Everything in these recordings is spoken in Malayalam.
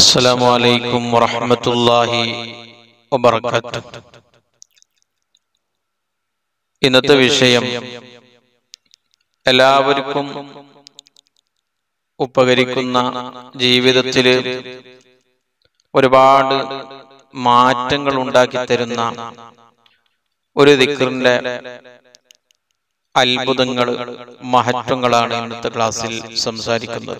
അസ്സലാമു അലൈക്കും വറഹ്മത്തുള്ളാഹി വബറകാതുഹു. ഇന്നത്തെ വിഷയം എല്ലാവർക്കും ഉപകരിക്കുന്ന, ജീവിതത്തിൽ ഒരുപാട് മാറ്റങ്ങൾ ഉണ്ടാക്കി തരുന്ന ഒരു ദിക്റിന്റെ അത്ഭുതങ്ങൾ, മഹത്വങ്ങളാണ് ഇന്നത്തെ ക്ലാസ്സിൽ സംസാരിക്കുന്നത്.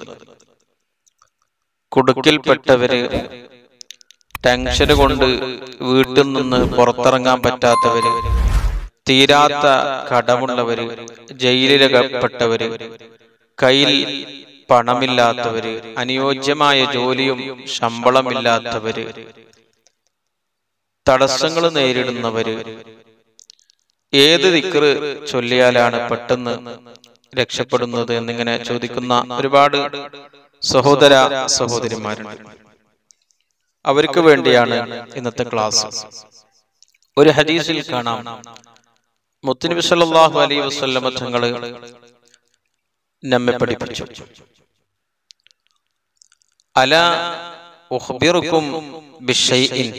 കുടുക്കിൽപ്പെട്ടവര്, ടെൻഷൻ കൊണ്ട് വീട്ടിൽ നിന്ന് പുറത്തിറങ്ങാൻ പറ്റാത്തവര്, തീരാത്ത കടമുള്ളവര്, ജയിലിലകപ്പെട്ടവര്, കയ്യിൽ പണമില്ലാത്തവര്, അനുയോജ്യമായ ജോലിയും ശമ്പളമില്ലാത്തവര്, തടസ്സങ്ങൾ നേരിടുന്നവര്, ഏത് ദിക്റ് ചൊല്ലിയാലാണ് പെട്ടെന്ന് രക്ഷപ്പെടുന്നത് എന്നിങ്ങനെ ചോദിക്കുന്ന ഒരുപാട് സഹോദര സഹോദരിമാരുണ്ട്. അവർക്ക് വേണ്ടിയാണ് ഇന്നത്തെ ക്ലാസ്. ഒരു ഹദീസിൽ കാണാം, മുത്തുനബി സല്ലല്ലാഹു അലൈഹി വസല്ലം തങ്ങൾ നമ്മെ പഠിപ്പിച്ചു, അലാ ഉഖ്ബിറുക്കും ബിശൈഇൻ,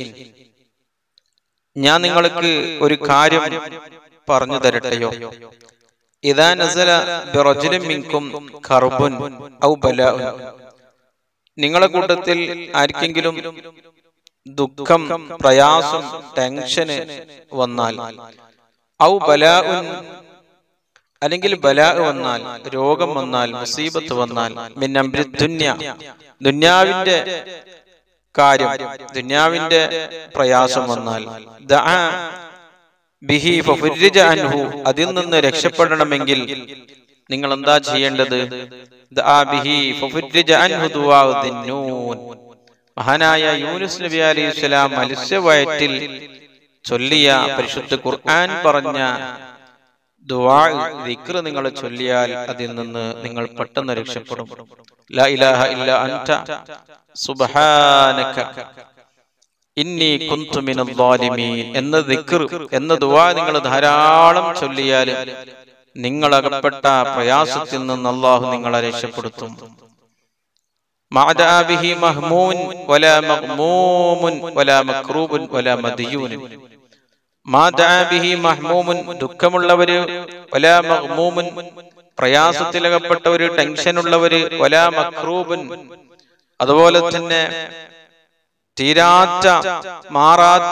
ഞാൻ നിങ്ങൾക്ക് ഒരു കാര്യം പറഞ്ഞു തരട്ടെയോ? ഇദാ നസല ബിറജുലിൻ മിൻകും കർബുൻ ഔ ബലാഉൻ, നിങ്ങളുടെ കൂട്ടത്തിൽ ആർക്കെങ്കിലും ദുഃഖം, പ്രയാസം, ടെൻഷൻ വന്നാൽ, ഔ ബലാഉൻ, അല്ലെങ്കിൽ ബലാ വന്നാൽ, രോഗം വന്നാൽ, മുസീബത്ത് വന്നാൽ, മിൻ അംരി ദുനിയ, ദുനിയാവിന്റെ കാര്യം, ദുനിയാവിന്റെ പ്രയാസം വന്നാൽ, ദഅ ബിഹി ഫഫുരിജ അൻഹു, അതിൽ നിന്ന് രക്ഷപ്പെടണമെങ്കിൽ നിങ്ങൾ എന്താ ചെയ്യേണ്ടത്? ദഅ ബിഹി ഫഫുരിജ അൻഹു ദുആ ദിന്നൂൻ, മഹാനായ യൂനുസ് നബി അലൈഹിസ്സലാം മത്സ്യവയറ്റിൽ ചൊല്ലിയ, പരിശുദ്ധ ഖുർആൻ പറഞ്ഞ ദുആ, ദിക്ർ നിങ്ങൾ ചൊല്ലിയാൽ അതിൽ നിന്ന് നിങ്ങൾ പെട്ടെന്ന് രക്ഷപ്പെടും. ലാ ഇലാഹ ഇല്ല അൻത സുബ്ഹാനക ഇന്നി കുന്തു മിനൽ ളാലിമീൻ എന്ന ദിക്ർ, എന്ന ദുആ നിങ്ങൾ ധാരാളം ചൊല്ലിയാൽ നിങ്ങൾ അകപ്പെട്ട പ്രയാസത്തിൽ നിന്ന് അല്ലാഹു നിങ്ങളെ രക്ഷപ്പെടുത്തും. മഅദാ ബിഹി മഹ്മൂൻ വലാ മഗ്മൂമുൻ വലാ മക്രൂബുൻ വലാ മദ്യൂൻ, മഅദാ ബിഹി മഹ്മൂമുൻ, ദുഃഖമുള്ളവര്, വലാ മഗ്മൂമുൻ, പ്രയാസത്തിലകപ്പെട്ടവര്, ടെൻഷനുള്ളവര്, വലാ മക്രൂബുൻ, അതുപോലെ തന്നെ തീരാത്ത, മാറാത്ത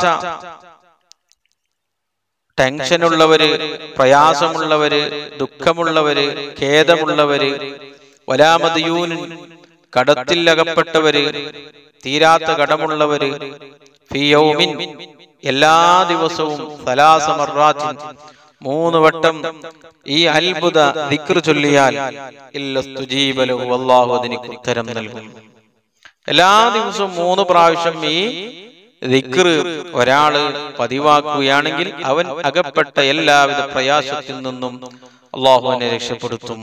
ടെൻഷനുള്ളവര്, പ്രയാസമുള്ളവര്, ദുഃഖമുള്ളവര്, ഖേദമുള്ളവര്, വലാ മദ്യൂൻ, കടത്തിൽ അകപ്പെട്ടവര്, തീരാത്ത കടമുള്ളവര്, ഫീ യൗമിൻ, എല്ലാ ദിവസവും, സലാസ മർറാത്തിൻ, 3 വട്ടം ഈ അത്ഭുത ദിക്ർ ചൊല്ലിയാൽ ഇല്ലസ്തുജീബ ലഹു, അല്ലാഹു അതിന് ഉത്തരം നൽകും. എല്ലാ ദിവസവും 3 പ്രാവശ്യം ഈ ദിക്ർ ഒരാള് പതിവാക്കുകയാണെങ്കിൽ അവൻ അകപ്പെട്ട എല്ലാവിധ പ്രയാസത്തിൽ നിന്നും അല്ലാഹു അവനെ രക്ഷപ്പെടുത്തും.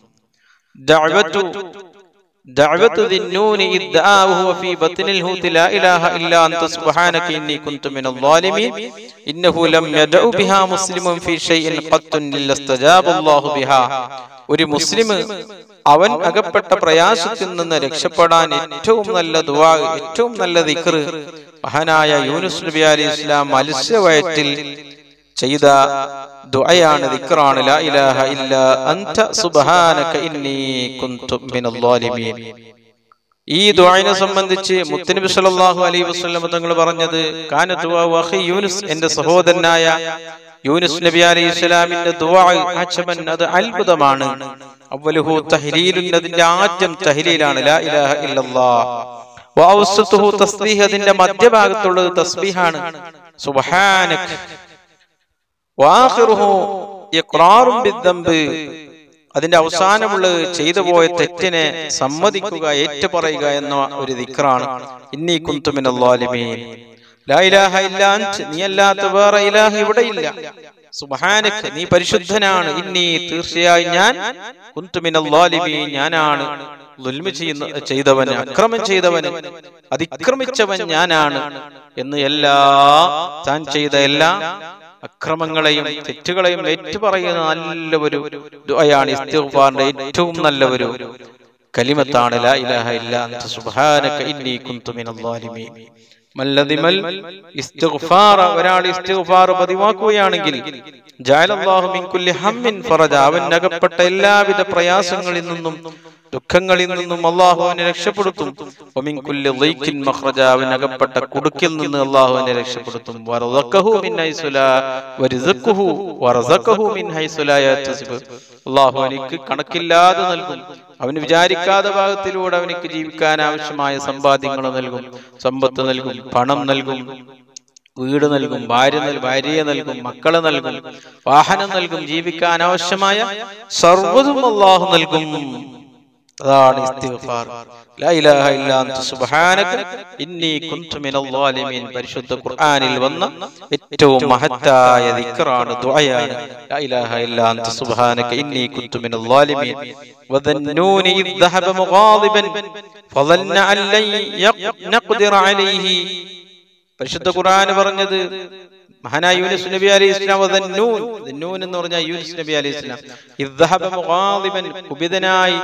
ദഅവതു ദിന്നൂനി ഇദ്ദാഹു ഫീ ബത്നിൽ ഹൂതി ലാ ഇലാഹ ഇല്ലാ അൻത സുബ്ഹാനക ഇന്നി കുന്തു മിനൽ ളാലിമീൻ ഇന്നഹു ലം യദഉ ബിഹാ മുസ്ലിമുൻ ഫീ ഷൈഇൻ ഖത്തുൻ ഇല്ലസ്തജാബ അല്ലാഹു ബിഹാ, ഒരു മുസ്ലിം അവൻ അകപ്പെട്ട പ്രയാസത്തിൽ നിന്ന് രക്ഷപ്പെടാൻ ഏറ്റവും നല്ല ദുആ, ഏറ്റവും നല്ല ദിക്ർ മഹാനായ യൂനുസ് നബി അലൈഹിസ്സലാം മത്സ്യവയറ്റിൽ ചെയ്ത ദുആയാണ്, ദിക്റാണ് ലാ ഇലാഹ ഇല്ലാ അൻത സുബ്ഹാനക ഇന്നി കുന്തു മിനൽ ളാലിമീൻ. ഈ ദുആനെ സംബന്ധിച്ച് മുത്തുനബി സല്ലല്ലാഹു അലൈഹി വസല്ലം തങ്ങൾ പറഞ്ഞത്, കാന ദുആ അഖി യൂനുസ്, എന്റെ സഹോദരനായ യൂനുസ് നബി അലൈഹിസ്സലാമിന്റെ ദുആ അജബൻ, അത് അത്ഭുതമാണ്. അവലുഹു തഹ്ലീലുൻ, അതിന്റെ ആദ്യം തഹ്ലീലാണ്, ലാ ഇലാഹ ഇല്ലല്ലാഹ്. വഔസതുഹു തസ്ബീഹ്, അതിന്റെ മധ്യഭാഗത്തുള്ളത് തസ്ബീഹാണ്, സുബ്ഹാനക. വആഖിറുഹു ഇഖ്റാറുൻ ബിദ്ദംബ്, അതിന്റെ അവസാനമുള്ളത് ചെയ്തു പോയ തെറ്റിനെ സമ്മതിക്കുക, ഏറ്റുപറയുക എന്ന ഒരു ദിക്റാണ്. ഇന്നി കുന്തു മിനൽ ളാലിമീൻ, ലാ ഇലാഹ ഇല്ലാ അൻത, നീ അല്ലാത്ത വേറെ ഇലാഹ ഇവിടെയില്ല. സുബ്ഹാനക, നീ പരിശുദ്ധനാണ്. ഇന്നി, തീർച്ചയായും ഞാൻ, കുന്തു മിനൽ ളാലിമീൻ, ഞാനാണ് ദുൽമ ചെയ്തവൻ, അക്രമം ചെയ്തവൻ, അതിക്രമിച്ചവൻ ഞാനാണ് എന്ന് താൻ ചെയ്ത എല്ലാ അക്രമങ്ങളെയും തെറ്റുകളെയും ഏറ്റുപറയുന്ന നല്ല ഒരു ദുആയാണ്. ഇസ്തിഗ്ഫാറിന്റെ ഏറ്റവും നല്ല ഒരു കലിമത്താണ് ലാ ഇലാഹ ഇല്ലാ അൻത സുബ്ഹാനക ഇന്നി കുന്തു മിനൽ ളാലിമീൻ. മല്ലദിമൽ ഇസ്തിഗ്ഫാർ, ഒരാൾ ഇസ്തിഗ്ഫാർ പതിവാക്കുകയാണെങ്കിൽ ജഅലല്ലാഹു മിൻ കുല്ലി ഹമ്മിൻ ഫറജ, അവനകപ്പെട്ട എല്ലാവിധ പ്രയാസങ്ങളിൽ നിന്നും ദുഃഖങ്ങളിൽ നിന്നും അല്ലാഹു അവനെ രക്ഷപ്പെടുത്തും. വമിൻ കുല്ലി ദൈഖിൻ മഖ്റജ, അവനകപ്പെട്ട കുടുക്കിൽ നിന്ന് അല്ലാഹു അവനെ രക്ഷപ്പെടുത്തും. വറസഖഹു മിൻ ഹൈസു ലാ വറസഖഹു മിൻ ഹൈസു ലാ യഹ്തസിബ്, അല്ലാഹു അവനിക്ക് കണക്കില്ലാതെ നൽകും. അവന് വിചാരിക്കാത്ത ഭാഗത്തിലൂടെ അവനിക്ക് ജീവിക്കാൻ ആവശ്യമായ സമ്പാദ്യങ്ങൾ നൽകും, സമ്പത്ത് നൽകും, പണം നൽകും, വീട് നൽകും, ഭാര്യയെ നൽകും, മക്കളെ നൽകും, വാഹനം നൽകും, ജീവിക്കാൻ ആവശ്യമായ സർവ്വതും അല്ലാഹു നൽകും. അതാണ് ഇസ്തിഗ്ഫാർ. ലാ ഇലാഹ ഇല്ലാ അൻത സുബ്ഹാനക ഇന്നി കുന്തു മിനൽ ളാലിമീൻ. പരിശുദ്ധ ഖുർആനിൽ വന്ന ഏറ്റവും മഹത്തായ ദിക്റാണ്, ദുആയാണ് ലാ ഇലാഹ ഇല്ലാ അൻത സുബ്ഹാനക ഇന്നി കുന്തു മിനൽ ളാലിമീൻ. വദന്നൂനി ഇദ് ദഹബ മുഗാദിബൻ ഫളന്ന അൻ ലൻ നഖ്ദിറ അലൈഹി. പരിശുദ്ധ ഖുർആൻ പറഞ്ഞത് മഹാനായ യൂനുസ് നബി അലൈഹിസ്സലാം, വദന്നൂൻ, ദന്നൂൻ എന്ന് പറഞ്ഞാൽ യൂനുസ് നബി അലൈഹിസ്സലാം, ഇദ് ദഹബ മുഗാദിബൻ, കുപിതനായി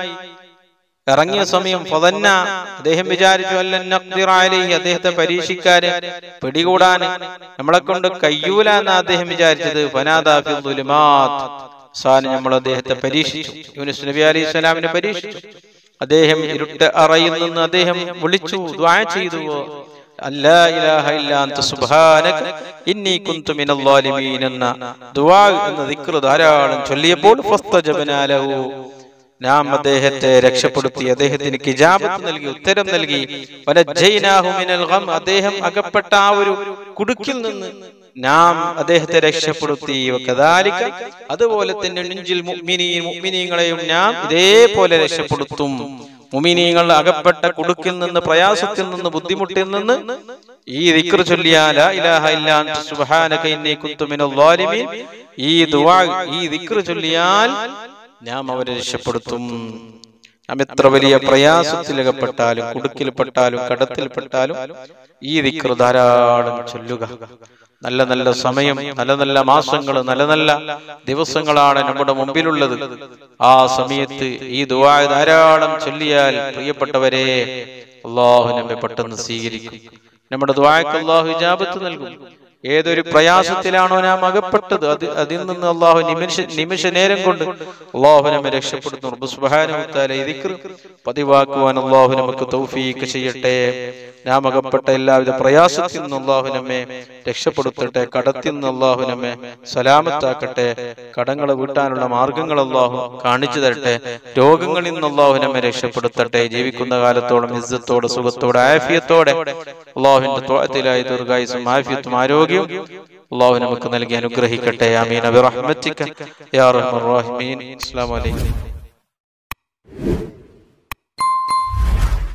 ഇറങ്ങിയ സമയം, ഫളന്ന, അദ്ദേഹം വിചാരിച്ചു, അല്ലൻ നഖ്ദിറ അലൈഹി, അദ്ദേഹത്തെ പരീക്ഷിക്കാൻ, പിടികൂടാൻ നമ്മളെ കൊണ്ട് കയ്യൂല എന്ന് അദ്ദേഹം വിചാരിച്ചത്. ഫനാദാ ഫി ദുലുമാത്, നമ്മൾ അദ്ദേഹത്തെ പരീക്ഷിച്ചു, യൂനുസ് നബി അലൈഹിസ്സലാമിനെ പരീക്ഷിച്ചു. അദ്ദേഹം ഇരുട്ട് അറയിൽ നിന്ന് അദ്ദേഹം വിളിച്ചു, ദുആ ചെയ്തു, അല്ലാ ഇലാഹ ഇല്ലാ അൻത സുബ്ഹാനക ഇന്നി കുന്തു മിനൽ ളാലിമീൻ എന്ന ദുആ എന്ന ദിക്ർ ധാരാളം ചൊല്ലിയപ്പോൾ ഫസ്തജബ്നാ ലഹു, നാം അദ്ദേഹത്തെ രക്ഷപ്പെടുത്തി, അദ്ദേഹത്തിന് ഇജാബത്ത് നൽകി, ഉത്തരം നൽകി. വനജ്ജൈനാഹു മിനൽ ഗം, അദ്ദേഹം അകപ്പെട്ട ആ ഒരു കുടുക്കിൽ നിന്ന് നാം അദ്ദേഹത്തെ രക്ഷപ്പെടുത്തി. വകദാലിക, അതുപോലെ തന്നെ നുൻജിൽ മുഅ്മിനീൻ, മുഅ്മിനീങ്ങളെയും നാം ഇതേപോലെ രക്ഷപ്പെടുത്തും. മുഅ്മിനീങ്ങൾ അകപ്പെട്ട കുടുക്കിൽ നിന്ന്, പ്രയാസത്തിൽ നിന്ന്, ബുദ്ധിമുട്ടിൽ നിന്ന് ഈ ദിക്ർ ചൊല്ലിയാൽ, ലാ ഇലാഹ ഇല്ലാ അൻത സുബ്ഹാനക ഇന്നി കുന്തു മിനൽ ളാലിമീൻ, ഈ ദുആ, ഈ ദിക്ർ ചൊല്ലിയാൽ നാം അവരെ രക്ഷപ്പെടുത്തും. നാം എത്ര വലിയ പ്രയാസത്തിലകപ്പെട്ടാലും, കുടുക്കിൽപ്പെട്ടാലും, കടത്തിൽപ്പെട്ടാലും ഈ ദിക്ർ ധാരാളം ചൊല്ലുക. നല്ല നല്ല സമയം, നല്ല നല്ല മാസങ്ങൾ, നല്ല നല്ല ദിവസങ്ങളാണ് നമ്മുടെ മുമ്പിലുള്ളത്. ആ സമയത്ത് ഈ ദുആ ധാരാളം ചൊല്ലിയാൽ പ്രിയപ്പെട്ടവരെ, അല്ലാഹു നമ്മെ പെട്ടെന്ന് സ്വീകരിക്കും. നമ്മുടെ ദുആക്ക് അല്ലാഹു ഇജാബത്ത് നൽകും. ഏതൊരു പ്രയാസത്തിലാണോ നാം അകപ്പെട്ടത്, അതിൽ നിന്ന് അല്ലാഹു നിമിഷ നേരം കൊണ്ട് അല്ലാഹു നമ്മെ രക്ഷപ്പെടുത്തുന്നു. റബ്ബ് സുബ്ഹാനഹു വ തആല ഈ ദിക്ർ പതിവാക്കുവാൻ അല്ലാഹു നമുക്ക് തൗഫീഖ് ചെയ്യട്ടെ. നാം അകപ്പെട്ട എല്ലാവിധ പ്രയാസത്തിൽ നിന്നും അല്ലാഹു നമ്മെ രക്ഷപ്പെടുത്തട്ടെ. കടത്തിൽ നിന്ന് അല്ലാഹു നമ്മെ സലാമത്താക്കട്ടെ. കടങ്ങൾ വീട്ടാനുള്ള മാർഗങ്ങൾ അല്ലാഹു കാണിച്ചു തരട്ടെ. രോഗങ്ങളിൽ നിന്ന് അല്ലാഹു നമ്മെ രക്ഷപ്പെടുത്തട്ടെ. ജീവിക്കുന്ന കാലത്തോളം ഇസ്സത്തോടെ, സുഖത്തോടെ, ആഫിയത്തോടെ അല്ലാഹുവിന്റെ ത്വഅത്തിലായി ദീർഘായുസ്സും ആഫിയത്തും ആരോഗ്യവും അല്ലാഹു നമുക്ക് നൽകി അനുഗ്രഹിക്കട്ടെ. ആമീൻ ബിറഹ്മതിക യാ അർഹമർ റഹീമീൻ. അസ്സലാമു അലൈക്കും.